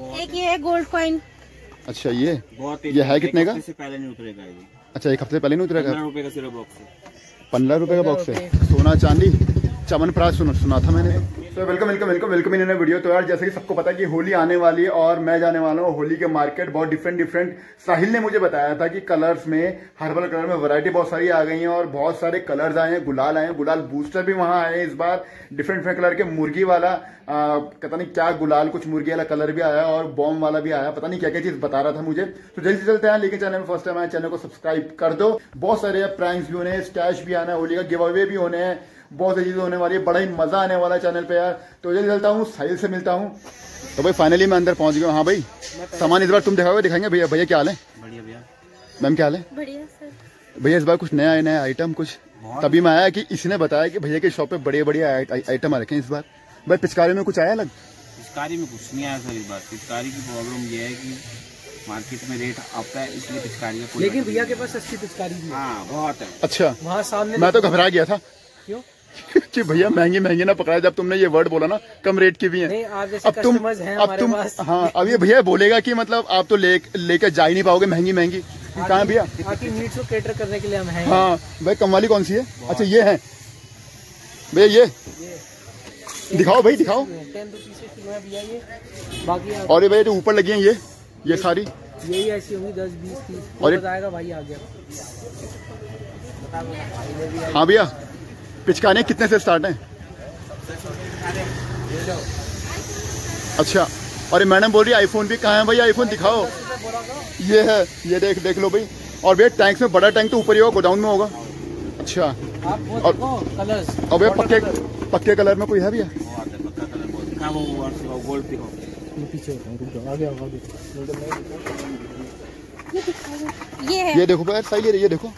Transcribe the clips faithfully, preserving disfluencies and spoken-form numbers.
एक ये है गोल्ड कॉइन। अच्छा ये बहुत ये है कितने का? से पहले नहीं उतरेगा ये। अच्छा एक हफ्ते पहले नहीं उतरेगा? पंद्रह रुपए का सिर्फ बॉक्स है। पंद्रह रुपए का बॉक्स है। सोना चांदी चमनप्राश सुना सुना था मैंने। तो welcome welcome welcome welcome in video. तो यार जैसे कि सबको पता है कि होली आने वाली है और मैं जाने वाला हूँ होली के मार्केट। बहुत डिफरेंट डिफरेंट साहिल ने मुझे बताया था कि कलर्स में हर्बल कलर में वैरायटी बहुत सारी आ गई है और बहुत सारे कलर्स आए हैं, गुलाल आए हैं, गुलाल बूस्टर भी वहां आए हैं इस बार। डिफरेंट डिफरेंट कलर के मुर्गी वाला पता नहीं क्या गुलाल कुछ मुर्गी वाला कलर भी आया और बॉम्ब वाला भी आया, पता नहीं क्या क्या चीज बता रहा था मुझे। तो जल्दी चलते हैं, लेकिन चैनल में फर्स्ट टाइम आए चैनल को सब्सक्राइब कर दो। बहुत सारे प्रैंक्स भी होने हैं, स्कैश भी आना है, होली का गिव अवे भी होने हैं, बहुत सारी चीजें होने वाली है, बड़ा ही मजा आने वाला है चैनल पे यार। तो जल्दी चलता हूँ, साहिल से मिलता हूँ। तो भाई फाइनली मैं अंदर पहुंच गया। हाँ भाई सामान इस बार तुम दिखाओगे? दिखाएंगे भैया। भैया क्या हाल है? बढ़िया भैया। मैम क्या हाल है? बढ़िया सर। भैया इस बार कुछ नया नया आइटम कुछ तभी मैं आया कि इसने बताया कि भैया के शॉप पे बड़े बड़े आइटम आ रखे हैं इस बार। भाई पिचकारी में कुछ आया अलग? पिचकारी में कुछ नहीं आया सर इस बार। पिचकारी की प्रॉब्लम ये है कि मार्केट में रेट आता है इसलिए पिचकारी का कोई। लेकिन भैया के पास सस्ती पिचकारी भी है। हाँ बहुत है। अच्छा वहाँ सामने मैं तो घबरा गया था। क्यों? कि भैया महंगी महंगी ना पकड़ा। जब तुमने ये वर्ड बोला ना कम रेट की भी है। नहीं, आप जैसे अब तुम अब तुम हाँ अब ये भैया बोलेगा कि मतलब आप तो ले लेकर जा ही नहीं पाओगे महंगी महंगी। कहाँ भैया? आपकी नीड्स को कैटर करने के लिए हम हैं। हाँ भाई कम वाली कौन सी है? अच्छा ये है भैया, ये दिखाओ भाई दिखाओ। टेन रुपीज से किलो है भैया ये। बाकी और ये भैया जो ऊपर लगी है ये ये सारी यही ऐसी होंगी दस बीस तीस और बताएगा भाई आ गया। हाँ भैया पिचकारियाँ कितने से स्टार्ट हैं? अच्छा और मैडम बोल रही है आईफोन भी कहाँ है? भाई आईफोन दिखाओ। ये है, ये देख देख लो भाई। और भैया टैंक्स में बड़ा टैंक तो ऊपर ही होगा, गोडाउन में होगा। अच्छा और और भैया पक्के पक्के कलर में कोई है भैया? ये है, ये देखो यार सही है। ये देखो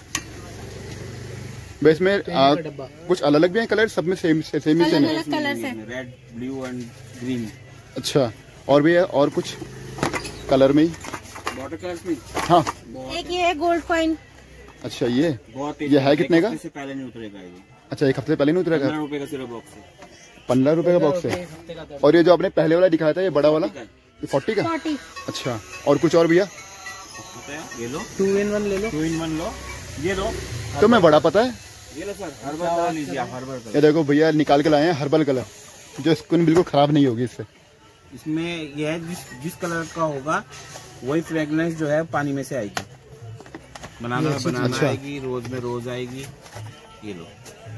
बस में आ, कुछ अलग अलग भी हैं कलर, सब में सेम सेम ही सेम है। Red blue and green. अच्छा और भी है और कुछ कलर में ही वाटर कलर्स में। हाँ एक ये है गोल्ड कॉइन। अच्छा ये बहुत ये है कितने का? से पहले नहीं उतरेगा ये। अच्छा एक हफ्ते पहले नहीं उतरेगा? पंद्रह रुपए का सिर्फ बॉक्स है। पंद्रह रुपए का बॉक्स है। और ये जो आपने पहले वाला दिखाया था ये बड़ा वाला फोर्टी का? फोर्टी। अच्छा और कुछ और भैया? ये लो टू इन वन ले लो। टू इन वन लो। ये लो तो मैं बड़ा पता है। ये लो सर हर्बल लीजिए आप। हर्बल कलर ये देखो भैया निकाल के लाए हैं हर्बल कलर, जो स्किन बिल्कुल खराब नहीं होगी इससे। इसमें यह है जिस जिस कलर का होगा वही फ्रेगनेंस जो है पानी में से आएगी। बनाना में बनाना अच्छा। आएगी, रोज में रोज आएगी। ये लो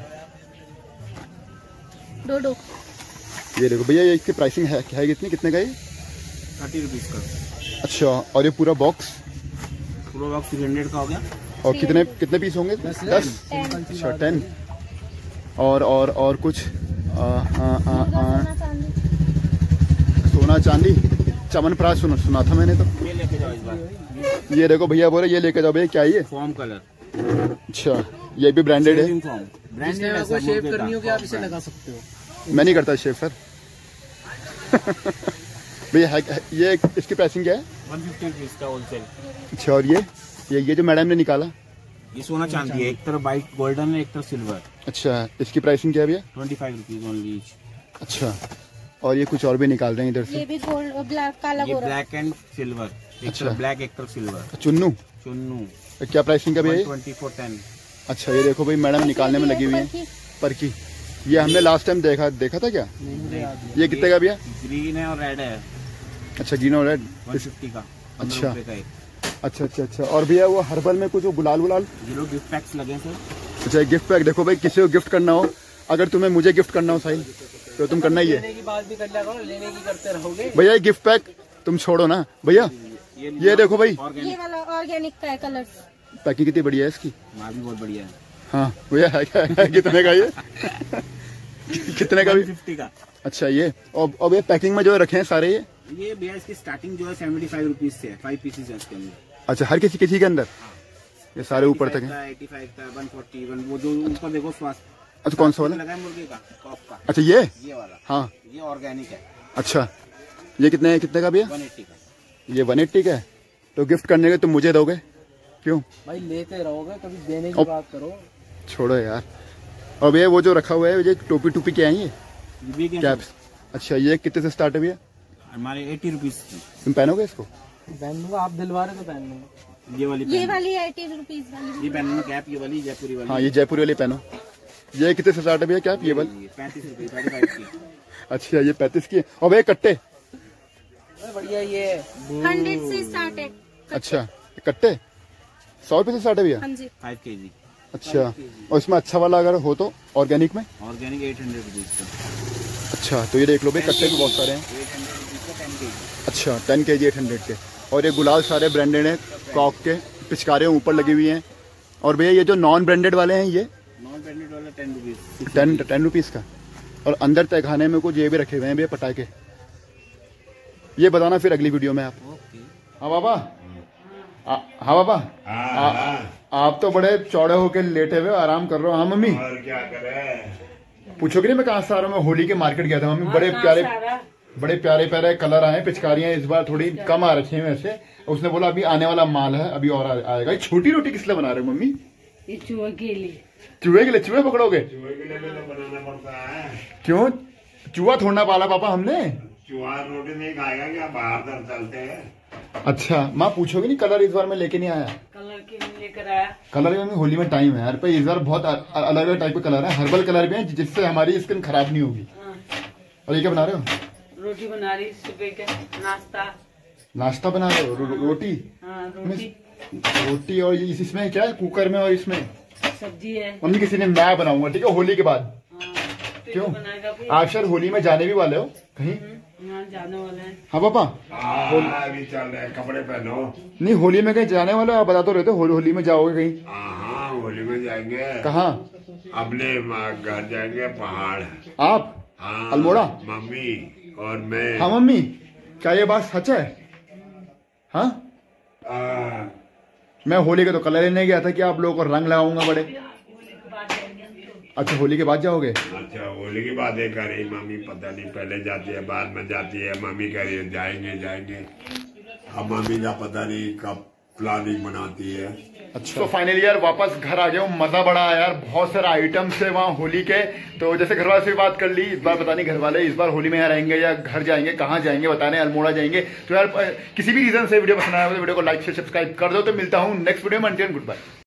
दो दो। ये देखो भैया ये इसकी प्राइसिंग है क्या है कितनी कितने का ये? थर्टी रुपीज का। अच्छा और ये पूरा बॉक्स? पूरा बॉक्स थ्री हंड्रेड का हो गया। और कितने कितने पीस होंगे? दस। अच्छा टेन। और और और कुछ आ, आ, आ, आ, सोना चांदी चमनप्राश सुना सुना था मैंने। तो ये लेके जाओ इस बार। ये देखो भैया बोले ये लेके जाओ भैया। क्या ये? Form colour. अच्छा ये भी ब्रांडेड है? ब्रांडेड है। शेव करनी हो आप इसे लगा सकते हो। मैं नहीं करता शेव सर। भैया ये इसकी प्राइसिंग क्या है? वन फिफ्टी रुपीज का होलसेल। अच्छा और ये ये ये जो मैडम ने निकाला ये सोना चांदी है, एक तरफ व्हाइट गोल्डन है एक तरफ सिल्वर। अच्छा इसकी प्राइसिंग क्या है भैया? Twenty five rupees only. अच्छा और ये कुछ और भी निकाल रहे हैं इधर से? ये भी गोल्ड ब्लैक काला ये ब्लैक एंड सिल्वर। एक अच्छा तरफ ब्लैक एक तरफ सिल्वर। चुन्नू चुन्नू क्या प्राइसिंग का भैया? Twenty four ten. अच्छा ये देखो भाई मैडम निकालने में लगी हुई है पर की। ये हमने लास्ट टाइम देखा देखा था क्या? ये कितने का भैया? ग्रीन है और रेड है। अच्छा ग्रीन और रेड वन फिफ्टी का। अच्छा अच्छा अच्छा अच्छा और भैया वो हर्बल में कुछ वो गुलाल गुलाल? ये लोग गिफ्ट पैक्स लगे सर। अच्छा गिफ्ट पैक देखो भाई, किसी को गिफ्ट करना हो, अगर तुम्हें मुझे गिफ्ट करना हो साहिल तो तुम करना ही है। लेने की बात भी कर लिया करो, लेने की करते रहोगे भैया। ये गिफ्ट पैक तुम छोड़ो ना भैया। ये, ये देखो भाई ये वाला ऑर्गेनिक का है कलर। पैकिंग कितनी बढ़िया है इसकी। माल भी बहुत बढ़िया है। हाँ भैया है क्या है? कितने का ये? कितने का भी? फिफ्टी का। अच्छा ये और अब ये पैकिंग में जो रखे हैं सारे ये ये भैया इसकी स्टार्टिंग जो है सेवेंटी फाइव रुपीज से है। फाइव पीसेज है इसके अंदर। अच्छा हर किसी किसी के अंदर? ये सारे ऊपर तक है। एटी फाइव का वन फोर्टी वन वो जो ऊपर देखो स्वास्थ्य। अच्छा कौन सा वाला? लगा है मुर्गे का कॉप का। अच्छा ये ये वाला। हाँ ये ऑर्गेनिक है। अच्छा ये कितने है कितने का भैया? वन एट्टी का। ये वन एट्टी का है। तो गिफ्ट करने के तुम मुझे दोगे क्यों? भाई लेते रहोगे, कभी देने की बात करो। छोड़ो यार। और भैया वो जो रखा हुआ है ये टोपी टोपी क्या है ये? कैप्स। अच्छा ये कितने से स्टार्ट है भैया? हमारे एटी रुपीज। तुम पहनोगे इसको? पहन लूंगा, आप दिलवा रहे तो पहन लूंगा। ये वाली ये वाली एटी रुपीज वाली ये पहनूंगा कैप, ये वाली जयपुरी वाली। हाँ ये जयपुरी वाली पहनो। ये कितने से स्टार्ट है भैया कैप? ये वाली पैंतीस रुपए। अच्छा ये पैंतीस की है। और भैया कट्टे? बढ़िया, ये हंड्रेड से स्टार्ट है। अच्छा कट्टे सौ रुपए से स्टार्ट है भैया? हाँ जी। फाइव के जी। अच्छा, और इसमें अच्छा वाला अगर हो तो ऑर्गेनिक में? ऑर्गेनिक एट हंड्रेड रुपीज का। अच्छा तो ये देख लो भाई, कट्टे भी बहुत सारे हैं। अच्छा टेन के जी एट हंड्रेड के। और ये गुलाल सारे ब्रांडेड हैं, कॉक के पिचकारे ऊपर लगी हुई हैं। और भैया ये जो नॉन ब्रांडेड वाले हैं, ये नॉन ब्रांडेड वाला ten rupees. Ten ten rupees का। और अंदर तहखाने में कुछ ये भी रखे हुए हैं भैया पटाखे, ये बताना फिर अगली वीडियो में आप। हाँ बाबा, हाँ बाबा, आप तो बड़े चौड़े होके लेटे हुए आराम कर रहे हो। हाँ मम्मी, और क्या करें? पूछोगे नहीं मैं कहाँ से आ रहा हूँ? मैं होली के मार्केट गया था मम्मी। बड़े प्यारे बड़े प्यारे प्यारे कलर आए, पिचकारियां इस बार थोड़ी कम आ रखी हैं वैसे। उसने बोला अभी आने वाला माल है, अभी और आएगा। ये छोटी रोटी किस लिए बना रहे हो मम्मी? ये चूहे के लिए। चूहे के लिए? चूहे पकड़ोगे? चूहे के लिए भी तो बनाना पड़ता है। क्यों? चूहा थोड़ा पाला पापा हमने। चूहा रोटी नहीं खाएगा क्या? बाहर तर चलते हैं। अच्छा माँ पूछोगे नहीं, कलर इस बार मैं लेके नहीं आया। कलर के लेकर आया। कलर में होली में टाइम है यार, पर इस बार बहुत अलग अलग टाइप के कलर है। हर्बल कलर भी है जिससे हमारी स्किन खराब नहीं होगी। और ये क्या बना रहे हो? रोटी बना रही, सुबह का नाश्ता। नाश्ता बना रहे हो? रो, रो, रोटी? हाँ, रोटी रोटी। और ये इसमें क्या है कुकर में? और इसमें सब्जी है। मम्मी किसी ने, मैं बनाऊंगा ठीक है होली के बाद। क्यों? आप शायद होली में जाने भी वाले हो कहीं? जाने वाले हैं। हाँ पापा, अभी चल रहे हैं, कपड़े पहनो। नहीं होली में कहीं जाने वाले हो? आप बता तो रहे थे होली, होली में जाओगे कहीं? हाँ होली में जाएंगे। कहाँ? अपने घर जाएंगे पहाड़। आप? हाँ, अल्मोड़ा? मम्मी और मैं। हाँ मम्मी, क्या ये बात सच है? हाँ आ, मैं होली के तो कलर लेने गया था कि आप लोगों को रंग लगाऊंगा बड़े। अच्छा होली के बाद जाओगे? अच्छा होली की बात है कर रही मम्मी, पता नहीं पहले जाती है बाद में जाती है। मम्मी कह रही है जाएंगे जाएंगे, अब मम्मी का पता नहीं कब प्लानिंग बनाती है। अच्छा तो फाइनली यार वापस घर आ गया हूँ। मजा बड़ा आया यार, बहुत सारे आइटम्स है वहाँ होली के। तो जैसे घर वाले से भी बात कर ली, इस बार पता नहीं घर वाले इस बार होली में यहाँ रहेंगे या घर जाएंगे, कहाँ जाएंगे बताने, अल्मोड़ा जाएंगे। तो यार किसी भी रीजन से वीडियो पसंद आया तो वीडियो को लाइक से सब्सक्राइब कर दो। तो मिलता हूँ नेक्स्ट वीडियो में। Good bye.